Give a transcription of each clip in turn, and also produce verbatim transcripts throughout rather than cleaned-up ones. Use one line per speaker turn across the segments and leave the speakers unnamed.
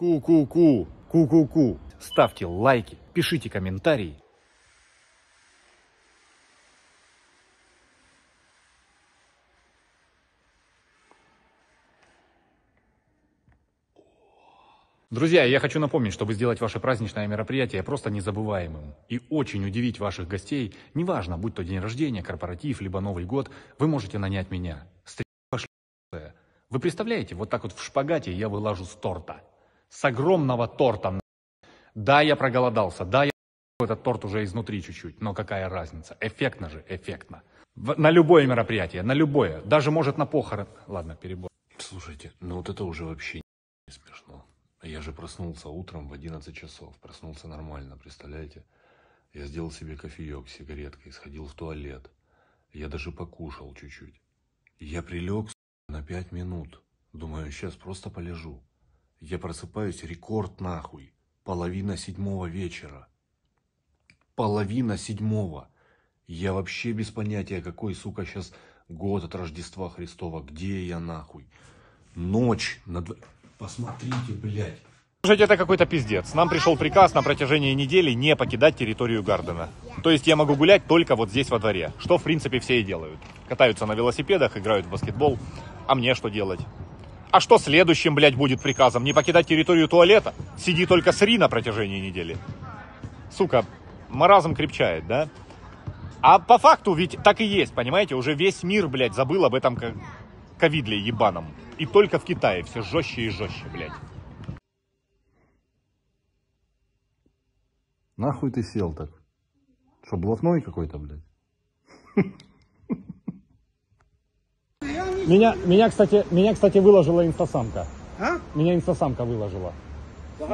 Ку-ку-ку, ку-ку-ку. Ставьте лайки, пишите комментарии. Друзья, я хочу напомнить, чтобы сделать ваше праздничное мероприятие просто незабываемым и очень удивить ваших гостей, неважно, будь то день рождения, корпоратив, либо Новый год, вы можете нанять меня. Вы представляете, вот так вот в шпагате я вылажу с торта. С огромного торта. Да, я проголодался, да, я этот торт уже изнутри чуть-чуть, но какая разница? Эффектно же, эффектно. В, на любое мероприятие, на любое, даже может на похорон. Ладно, перебор.
Слушайте, ну вот это уже вообще не смешно. Я же проснулся утром в одиннадцать часов, проснулся нормально, представляете? Я сделал себе кофеек с сигареткой, сходил в туалет. Я даже покушал чуть-чуть. Я прилег на пять минут. Думаю, сейчас просто полежу. Я просыпаюсь, рекорд нахуй. Половина седьмого вечера. Половина седьмого. Я вообще без понятия, какой, сука, сейчас год от Рождества Христова. Где я нахуй? Ночь. На... Посмотрите, блядь.
Слушайте, это какой-то пиздец. Нам пришел приказ на протяжении недели не покидать территорию Гардена. То есть я могу гулять только вот здесь во дворе. Что, в принципе, все и делают. Катаются на велосипедах, играют в баскетбол. А мне что делать? А что следующим, блядь, будет приказом? Не покидать территорию туалета? Сиди только сри на протяжении недели. Сука, маразм крепчает, да? А по факту ведь так и есть, понимаете? Уже весь мир, блядь, забыл об этом ковидле ебаном. И только в Китае все жестче и жестче, блядь.
Нахуй ты сел так? Что, блатной какой-то, блядь?
Меня, меня, кстати, меня, кстати, выложила инстасамка.
А?
Меня инстасамка выложила.
А,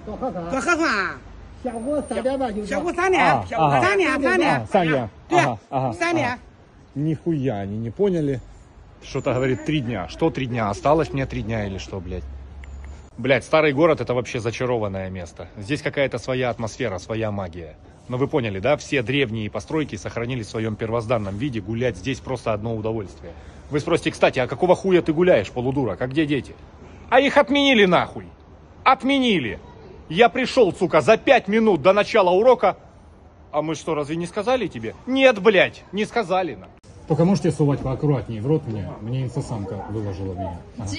ага. Нихуя они не поняли.
Что-то говорит три дня. Что три дня? Осталось мне три дня или что, блядь? Блядь, старый город это вообще зачарованное место. Здесь какая-то своя атмосфера, своя магия. Но вы поняли, да? Все древние постройки сохранились в своем первозданном виде. Гулять здесь просто одно удовольствие. Вы спросите, кстати, а какого хуя ты гуляешь, полудурок? А где дети? А их отменили нахуй. Отменили. Я пришел, сука, за пять минут до начала урока. А мы что, разве не сказали тебе? Нет, блядь, не сказали нам.
Только можете сувать поаккуратнее в рот мне. Мне инстасамка выложила меня.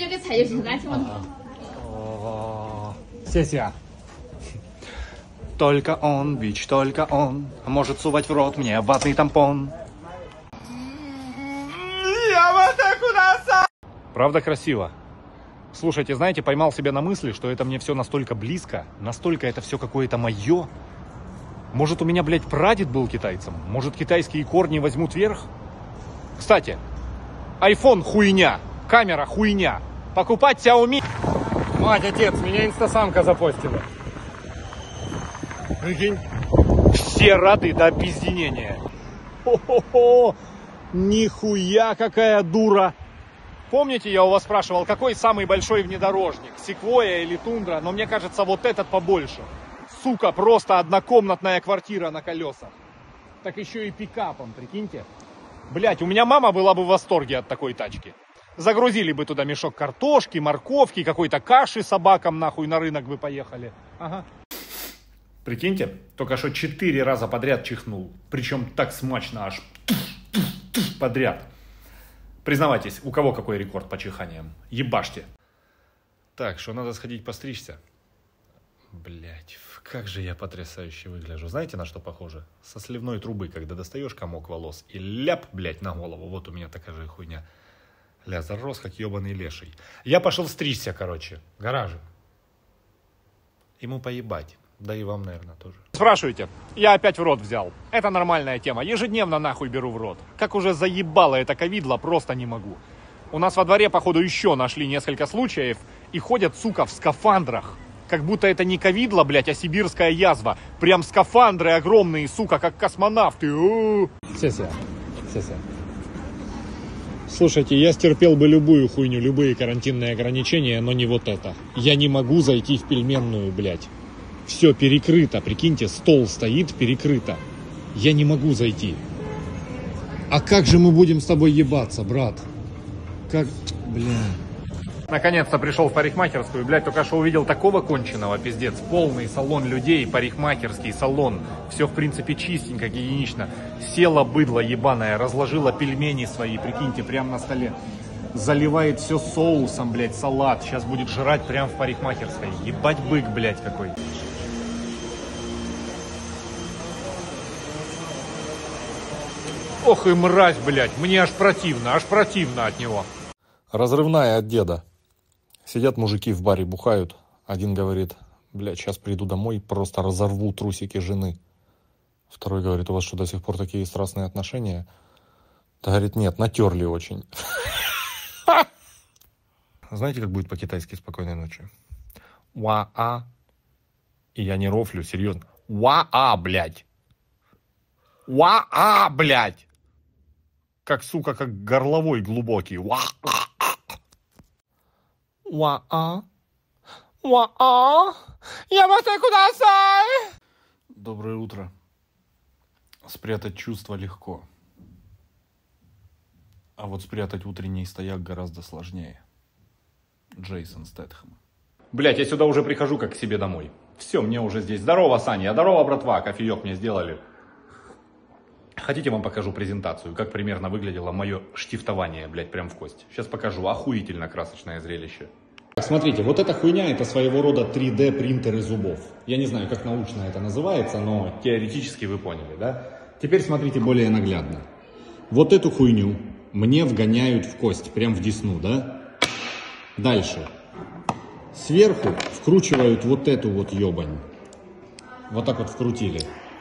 Ага. Сессия.
Только он, бич, только он может сувать в рот мне ватный тампон. Правда красиво? Слушайте, знаете, поймал себя на мысли, что это мне все настолько близко, настолько это все какое-то мое. Может, у меня, блядь, прадед был китайцем? Может, китайские корни возьмут верх? Кстати, iPhone хуйня, камера хуйня. Покупать Xiaomi...
Мать, отец, меня инстасамка запостила.
Прикинь, все рады до объединения. Хо-хо-хо, нихуя какая дура. Помните, я у вас спрашивал, какой самый большой внедорожник? Секвойя или Тундра? Но мне кажется, вот этот побольше. Сука, просто однокомнатная квартира на колесах. Так еще и пикапом, прикиньте. Блять, у меня мама была бы в восторге от такой тачки. Загрузили бы туда мешок картошки, морковки, какой-то каши собакам нахуй на рынок бы поехали. Ага. Прикиньте, только что четыре раза подряд чихнул. Причем так смачно аж подряд. Признавайтесь, у кого какой рекорд по чиханиям? Ебашьте. Так, что надо сходить постричься. Блять, как же я потрясающе выгляжу. Знаете, на что похоже? Со сливной трубы, когда достаешь комок волос и ляп, блять, на голову. Вот у меня такая же хуйня. Ля, зарос, как ебаный леший. Я пошел стричься, короче. Гаражи. Ему поебать. Да и вам, наверное, тоже. Спрашиваете, я опять в рот взял. Это нормальная тема. Ежедневно нахуй беру в рот. Как уже заебало это ковидло, просто не могу. У нас во дворе, походу, еще нашли несколько случаев. И ходят, сука, в скафандрах. Как будто это не ковидло, блядь, а сибирская язва. Прям скафандры огромные, сука, как космонавты.
Сессия. Сессия. Слушайте, я стерпел бы любую хуйню, любые карантинные ограничения, но не вот это. Я не могу зайти в пельменную, блядь. Все перекрыто, прикиньте, стол стоит, перекрыто. Я не могу зайти. А как же мы будем с тобой ебаться, брат? Как, бля...
Наконец-то пришел в парикмахерскую, блядь, только что увидел такого конченого, пиздец. Полный салон людей, парикмахерский салон. Все, в принципе, чистенько, гигиенично. Села быдло ебаное, разложила пельмени свои, прикиньте, прямо на столе. Заливает все соусом, блядь, салат. Сейчас будет жрать прямо в парикмахерской. Ебать бык, блядь, какой. Ох и мразь, блядь, мне аж противно, аж противно от него.
Разрывная от деда. Сидят мужики в баре, бухают. Один говорит, блядь, сейчас приду домой, просто разорву трусики жены. Второй говорит, у вас что, до сих пор такие страстные отношения? Та говорит, нет, натерли очень. Знаете, как будет по-китайски «спокойной ночи»? Уа-а. И я не рофлю, серьезно. Уа-а, блядь. Уа-а, блядь. Как, сука, как горловой глубокий. Уа-а. Уа-а. Уа-а. Ямате кудасай. Доброе утро. Спрятать чувства легко. А вот спрятать утренний стояк гораздо сложнее. Джейсон Стэтхэм.
Блять, я сюда уже прихожу как к себе домой. Все, мне уже здесь. Здорово, Саня, здорово, братва, кофеек мне сделали. Хотите, вам покажу презентацию, как примерно выглядело мое штифтование, блять, прям в кость. Сейчас покажу, охуительно красочное зрелище.
Смотрите, вот эта хуйня, это своего рода три дэ принтеры зубов. Я не знаю, как научно это называется, но теоретически вы поняли, да? Теперь смотрите более наглядно. Вот эту хуйню мне вгоняют в кость, прям в десну, да? Дальше. Сверху вкручивают вот эту вот ебань. Вот так вот вкрутили.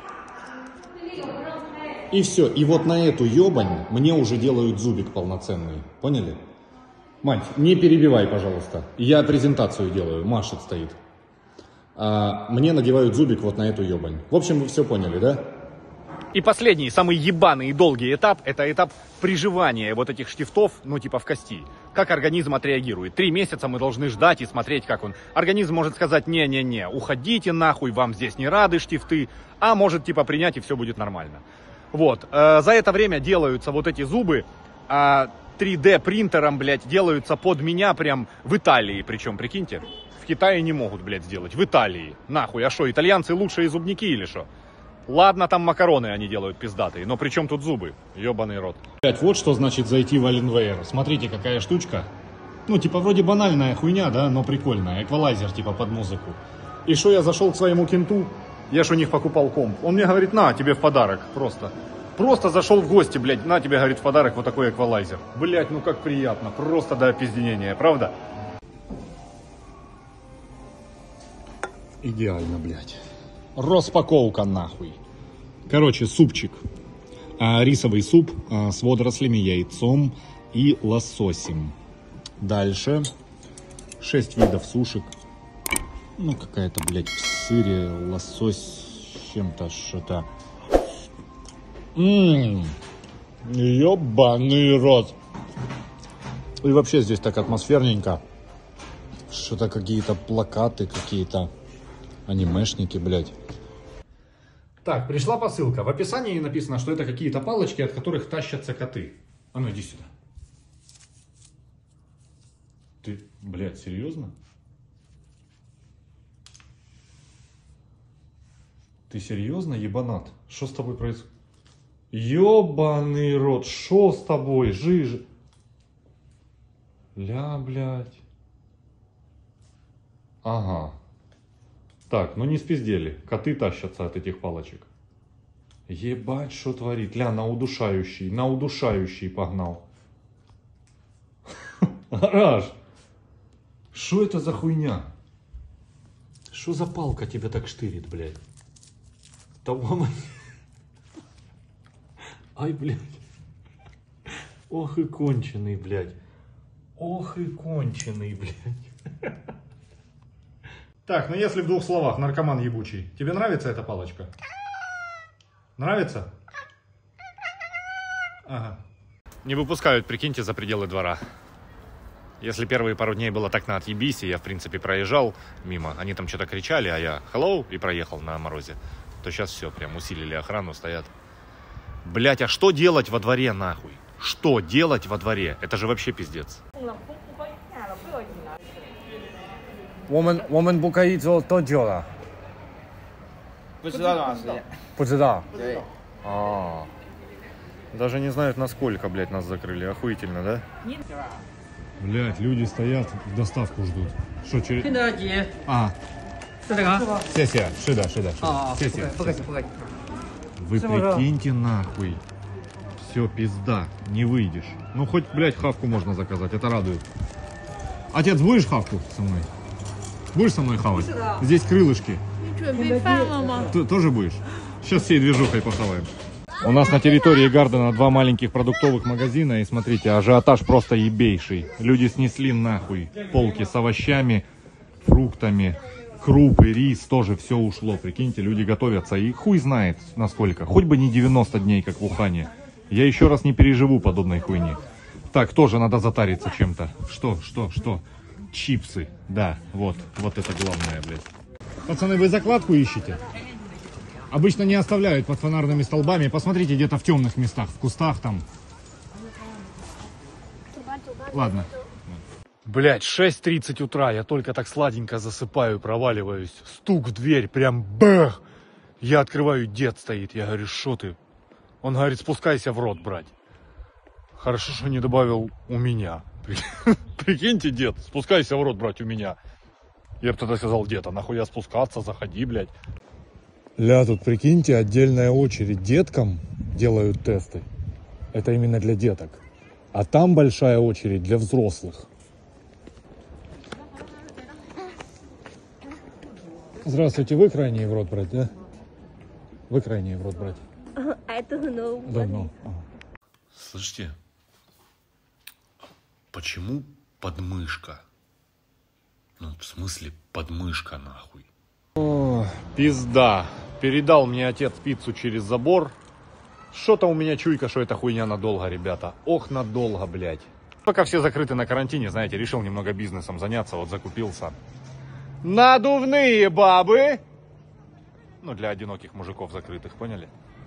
И все. И вот на эту ебань мне уже делают зубик полноценный. Поняли? Мать, не перебивай, пожалуйста. Я презентацию делаю. Машет стоит. А мне надевают зубик вот на эту ебань. В общем, вы все поняли, да?
И последний, самый ебаный и долгий этап, это этап приживания вот этих штифтов, ну типа в кости. Как организм отреагирует. Три месяца мы должны ждать и смотреть, как он. Организм может сказать, не-не-не, уходите нахуй, вам здесь не рады штифты, а может типа принять и все будет нормально. Вот, э, за это время делаются вот эти зубы, э, три дэ принтером, блядь, делаются под меня прям в Италии, причем, прикиньте. В Китае не могут, блядь, сделать, в Италии. Нахуй, а что, итальянцы лучшие зубники или что? Ладно, там макароны они делают пиздатые, но при чем тут зубы? Ебаный рот.
Блять, вот что значит зайти в Alienware. Смотрите, какая штучка. Ну, типа, вроде банальная хуйня, да, но прикольная. Эквалайзер, типа, под музыку. И что, я зашел к своему кенту, я ж у них покупал комп. Он мне говорит, на, тебе в подарок, просто. Просто зашел в гости, блядь, на, тебе, говорит, в подарок вот такой эквалайзер. Блять, ну как приятно, просто до опизденения, правда? Идеально, блядь. Распаковка нахуй. Короче, супчик. А, рисовый суп а, с водорослями, яйцом и лососем. Дальше. Шесть видов сушек. Ну, какая-то, блядь, в сыре, лосось с чем-то, что-то. Ммм. Ёбаный рот. И вообще здесь так атмосферненько. Что-то какие-то плакаты, какие-то анимешники, блядь. Так, пришла посылка. В описании написано, что это какие-то палочки, от которых тащатся коты. А ну иди сюда. Ты, блядь, серьезно? Ты серьезно, ебанат? Что с тобой происходит? Ёбаный рот, что с тобой, жижа? Ля, блядь. Ага. Так, ну не спиздели. Коты тащатся от этих палочек. Ебать, что творит. Ля, на удушающий, на удушающий погнал. Гараж. Что это за хуйня? Что за палка тебя так штырит, блядь? Того. Ай, блядь. Ох и конченый, блядь. Ох и конченый, блядь. Так, ну если в двух словах, наркоман ебучий. Тебе нравится эта палочка? Нравится? Ага.
Не выпускают, прикиньте, за пределы двора. Если первые пару дней было так на отъебись, и я, в принципе, проезжал мимо, они там что-то кричали, а я hello и проехал на морозе, то сейчас все, прям усилили охрану, стоят. Блять, а что делать во дворе, нахуй? Что делать во дворе? Это же вообще пиздец.
我们我们不可以做多久了？
不知道多长时间。
不知道。
对。
А, даже не знают, насколько, блядь, нас закрыли. Охуительно, да? Блядь, люди стоят, доставку ждут. Что, через... А.
是这个？
谢谢，是的，是的，是的。谢谢。
不客气，不客气。
Вы прикиньте нахуй. Все, пизда, не выйдешь. Ну хоть, блядь, хавку можно заказать, это радует. Отец, будешь хавку со мной? Будешь со мной хавать? Здесь крылышки. Ты тоже будешь? Сейчас всей движухой похаваем. У нас на территории Гардена два маленьких продуктовых магазина. И смотрите, ажиотаж просто ебейший. Люди снесли нахуй полки с овощами, фруктами. Крупы, рис, тоже все ушло. Прикиньте, люди готовятся. И хуй знает насколько. Хоть бы не девяносто дней, как в Ухане. Я еще раз не переживу подобной хуйни. Так, тоже надо затариться чем-то. Что, что, что? Чипсы. Да, вот, вот это главное, блядь. Пацаны, вы закладку ищете? Обычно не оставляют под фонарными столбами. Посмотрите где-то в темных местах, в кустах там. Ладно. Блять, шесть тридцать утра, я только так сладенько засыпаю, проваливаюсь. Стук в дверь, прям бэх! Я открываю, дед стоит. Я говорю, что ты? Он говорит, спускайся в рот, брать. Хорошо, что не добавил у меня. Прикиньте, дед, спускайся в рот, брать, у меня. Я бы тогда сказал, дед, а нахуя спускаться, заходи, блядь. Ля, тут, прикиньте, отдельная очередь деткам делают тесты. Это именно для деток. А там большая очередь для взрослых. Здравствуйте, вы крайние в рот брать, да? Вы крайние в рот брать?
I don't know.
Давно.
Слышите, почему подмышка? Ну, в смысле, подмышка нахуй.
О, пизда. Передал мне отец пиццу через забор. Что-то у меня чуйка, что эта хуйня надолго, ребята. Ох, надолго, блядь. Пока все закрыты на карантине, знаете, решил немного бизнесом заняться, вот закупился. Надувные бабы. Ну, для одиноких мужиков закрытых, поняли?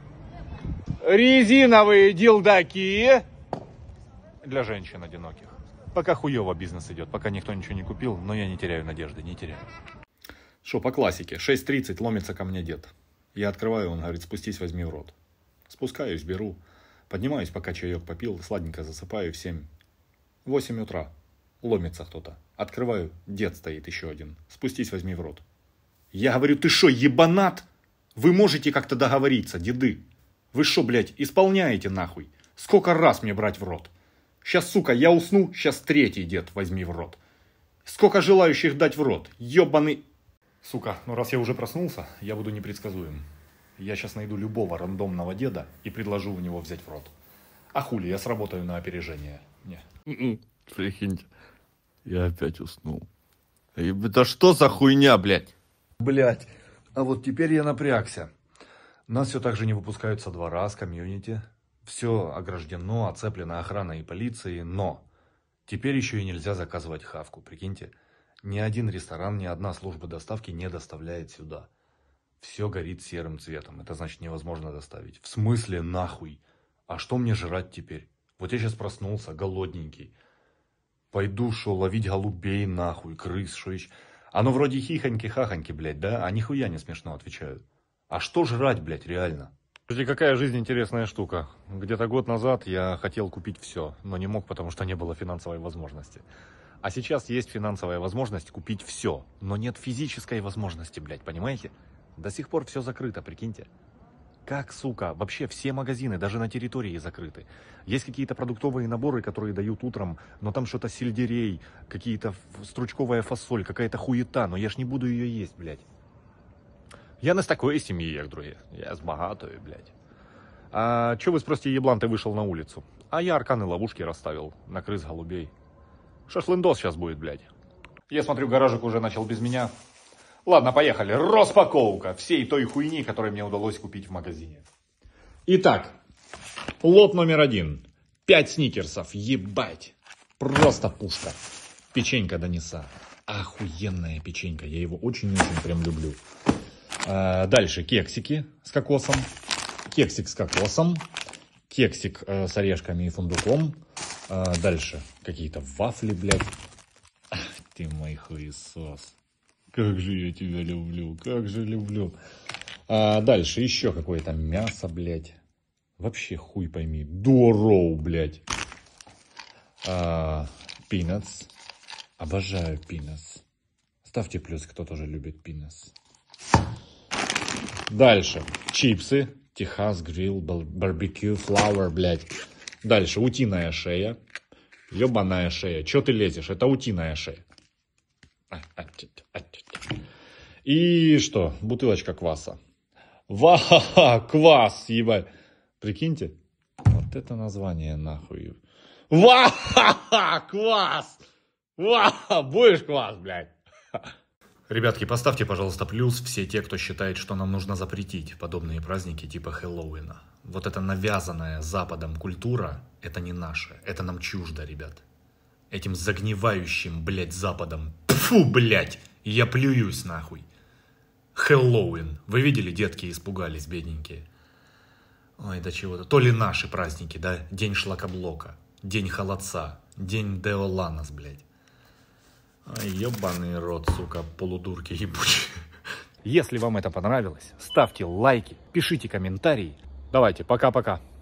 Резиновые дилдаки. Для женщин одиноких. Пока хуёво бизнес идет, пока никто ничего не купил, но я не теряю надежды, не теряю. Что, по классике, шесть тридцать ломится ко мне дед. Я открываю, он говорит, спустись, возьми в рот. Спускаюсь, беру, поднимаюсь, пока чаек попил, сладенько засыпаю в семь. восемь утра. Ломится кто-то. Открываю, дед стоит еще один. Спустись, возьми в рот. Я говорю, ты шо, ебанат? Вы можете как-то договориться, деды? Вы шо, блядь, исполняете нахуй? Сколько раз мне брать в рот? Сейчас, сука, я усну, сейчас третий дед возьми в рот. Сколько желающих дать в рот? Ебаный... Сука, ну раз я уже проснулся, я буду непредсказуем. Я сейчас найду любого рандомного деда и предложу у него взять в рот. А хули, я сработаю на опережение. Не.
Прикиньте, я опять уснул. Да что за хуйня, блядь?
Блять, а вот теперь я напрягся. Нас все так же не выпускают со двора, с комьюнити. Все ограждено, оцеплено охраной и полицией, но теперь еще и нельзя заказывать хавку, прикиньте. Ни один ресторан, ни одна служба доставки не доставляет сюда. Все горит серым цветом, это значит невозможно доставить. В смысле нахуй? А что мне жрать теперь? Вот я сейчас проснулся, голодненький. Пойду, шо, ловить голубей нахуй, крыс, шо еще. Оно вроде хихоньки-хахоньки, блядь, да? А нихуя не смешно отвечают. А что жрать, блядь, реально? Слушайте, какая жизнь интересная штука. Где-то год назад я хотел купить все, но не мог, потому что не было финансовой возможности. А сейчас есть финансовая возможность купить все, но нет физической возможности, блядь, понимаете? До сих пор все закрыто, прикиньте. Как, сука, вообще все магазины, даже на территории закрыты. Есть какие-то продуктовые наборы, которые дают утром, но там что-то сельдерей, какие-то стручковая фасоль, какая-то хуета, но я ж не буду ее есть, блядь. Я не з такої сім'ї, як другі. Я з багатої, блядь. А что вы спросите, еблан, ты вышел на улицу? А я арканы ловушки расставил на крыс голубей. Шашлындос сейчас будет, блядь. Я смотрю, гаражик уже начал без меня. Ладно, поехали. Распаковка всей той хуйни, которую мне удалось купить в магазине. Итак, лот номер один. Пять сникерсов, ебать. Просто пушка. Печенька Даниса. Охуенная печенька. Я его очень-очень прям люблю. А, дальше кексики с кокосом. Кексик с кокосом. Кексик э, с орешками и фундуком. А, дальше какие-то вафли, блядь. Ах ты мой хуесос.
Как же я тебя люблю, как же люблю. А дальше еще какое-то мясо, блядь. Вообще хуй пойми. Дуороу, блядь. А, пинатс. Обожаю пинатс. Ставьте плюс, кто тоже любит пинатс. Дальше. Чипсы. Техас грилл, барбекю, флауэр, блядь. Дальше. Утиная шея. Ебаная шея. Че ты лезешь? Это утиная шея. И что? Бутылочка кваса. Ва-ха-ха, квас, ебать. Прикиньте. Вот это название нахуй. Ва-ха-ха, квас. Ва, будешь квас, блядь.
Ребятки, поставьте, пожалуйста, плюс все те, кто считает, что нам нужно запретить подобные праздники типа Хэллоуина. Вот эта навязанная Западом культура, это не наше, это нам чуждо, ребят. Этим загнивающим, блядь, Западом. Фу, блядь, я плююсь нахуй. Хэллоуин. Вы видели, детки испугались, бедненькие. Ой, да чего-то. То ли наши праздники, да? День шлакоблока, день холодца, день Деоланос, блядь. Ай, ебаный рот, сука, полудурки ебучие.
Если вам это понравилось, ставьте лайки, пишите комментарии. Давайте, пока-пока.